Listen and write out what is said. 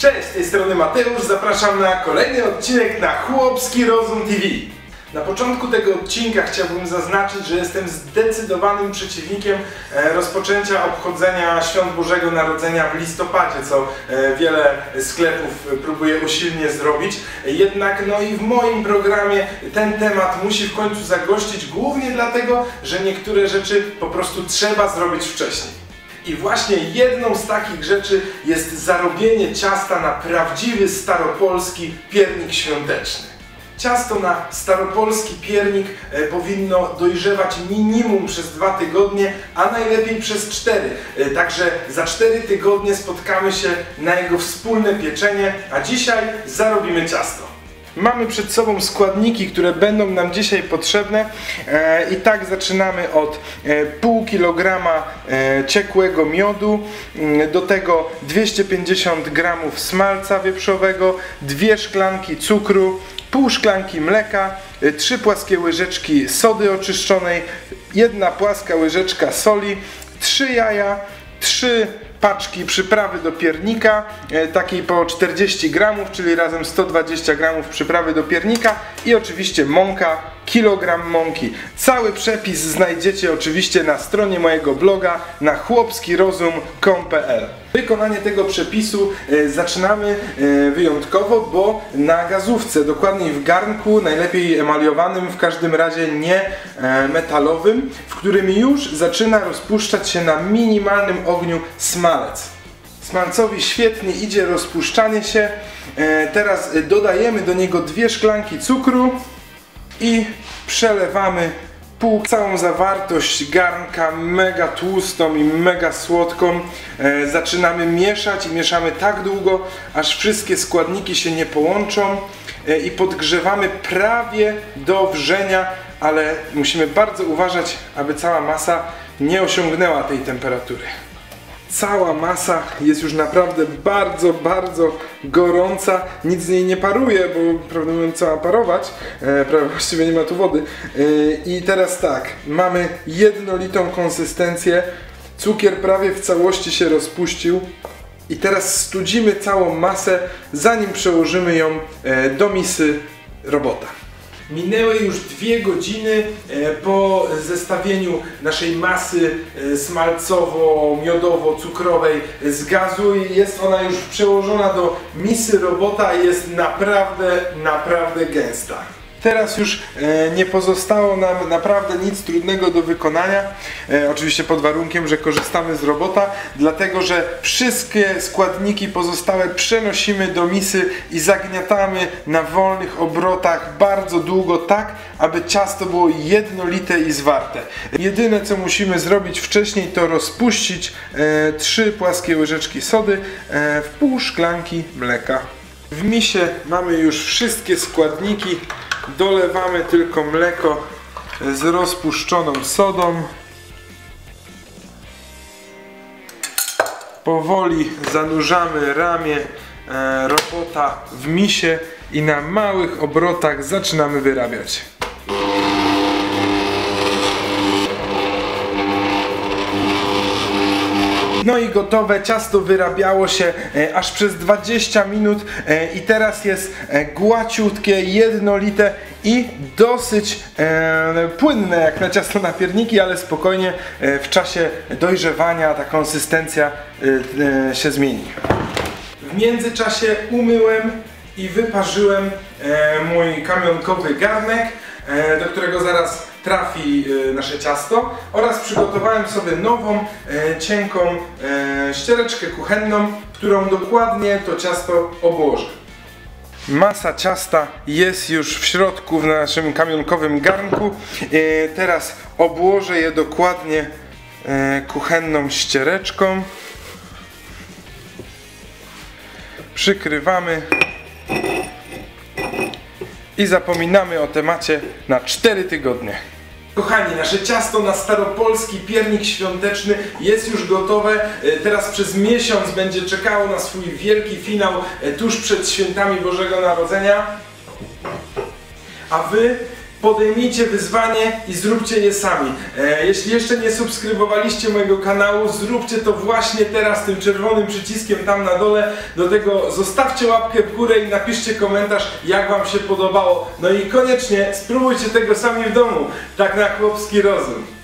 Cześć, z tej strony Mateusz, zapraszam na kolejny odcinek na Chłopski Rozum TV. Na początku tego odcinka chciałbym zaznaczyć, że jestem zdecydowanym przeciwnikiem rozpoczęcia obchodzenia Świąt Bożego Narodzenia w listopadzie, co wiele sklepów próbuje usilnie zrobić. Jednak no i w moim programie ten temat musi w końcu zagościć, głównie dlatego, że niektóre rzeczy po prostu trzeba zrobić wcześniej. I właśnie jedną z takich rzeczy jest zarobienie ciasta na prawdziwy staropolski piernik świąteczny. Ciasto na staropolski piernik powinno dojrzewać minimum przez 2 tygodnie, a najlepiej przez 4. Także za 4 tygodnie spotkamy się na jego wspólne pieczenie, a dzisiaj zarobimy ciasto. Mamy przed sobą składniki, które będą nam dzisiaj potrzebne i tak zaczynamy od pół kilograma ciekłego miodu, do tego 250 g smalca wieprzowego, 2 szklanki cukru, pół szklanki mleka, 3 płaskie łyżeczki sody oczyszczonej, 1 płaska łyżeczka soli, 3 jaja, 3 paczki przyprawy do piernika, takiej po 40 g, czyli razem 120 g przyprawy do piernika i oczywiście mąka, kilogram mąki. Cały przepis znajdziecie oczywiście na stronie mojego bloga na chłopskirozum.com.pl. Wykonanie tego przepisu zaczynamy wyjątkowo, bo na gazówce, dokładniej w garnku, najlepiej emaliowanym, w każdym razie nie metalowym, w którym już zaczyna rozpuszczać się na minimalnym ogniu smalec. Smalcowi świetnie idzie rozpuszczanie się. Teraz dodajemy do niego 2 szklanki cukru i przelewamy całą zawartość garnka, mega tłustą i mega słodką. Zaczynamy mieszać i mieszamy tak długo, aż wszystkie składniki się nie połączą i podgrzewamy prawie do wrzenia, ale musimy bardzo uważać, aby cała masa nie osiągnęła tej temperatury. Cała masa jest już naprawdę bardzo gorąca, nic z niej nie paruje, bo prawdę mówiąc trzeba parować, właściwie nie ma tu wody. I teraz tak, mamy jednolitą konsystencję, cukier prawie w całości się rozpuścił i teraz studzimy całą masę, zanim przełożymy ją do misy robota. Minęły już 2 godziny po zestawieniu naszej masy smalcowo-miodowo-cukrowej z gazu i jest ona już przełożona do misy robota i jest naprawdę gęsta. Teraz już nie pozostało nam naprawdę nic trudnego do wykonania, oczywiście pod warunkiem, że korzystamy z robota, dlatego że wszystkie składniki pozostałe przenosimy do misy i zagniatamy na wolnych obrotach bardzo długo, tak aby ciasto było jednolite i zwarte. Jedyne co musimy zrobić wcześniej, to rozpuścić 3 płaskie łyżeczki sody w pół szklanki mleka. W misie mamy już wszystkie składniki. Dolewamy tylko mleko z rozpuszczoną sodą. Powoli zanurzamy ramię robota w misie i na małych obrotach zaczynamy wyrabiać. No i gotowe, ciasto wyrabiało się aż przez 20 minut i teraz jest głaciutkie, jednolite i dosyć płynne jak na ciasto na pierniki, ale spokojnie w czasie dojrzewania ta konsystencja się zmieni. W międzyczasie umyłem i wyparzyłem mój kamionkowy garnek, do którego zaraz trafi nasze ciasto, oraz przygotowałem sobie nową, cienką ściereczkę kuchenną, którą dokładnie to ciasto obłożę. Masa ciasta jest już w środku w naszym kamionkowym garnku. Teraz obłożę je dokładnie kuchenną ściereczką. Przykrywamy i zapominamy o temacie na 4 tygodnie. Kochani, nasze ciasto na staropolski piernik świąteczny jest już gotowe. Teraz przez miesiąc będzie czekało na swój wielki finał tuż przed świętami Bożego Narodzenia. A Wy podejmijcie wyzwanie i zróbcie je sami. Jeśli jeszcze nie subskrybowaliście mojego kanału, zróbcie to właśnie teraz tym czerwonym przyciskiem tam na dole. Do tego zostawcie łapkę w górę i napiszcie komentarz, jak wam się podobało. No i koniecznie spróbujcie tego sami w domu, tak na chłopski rozum.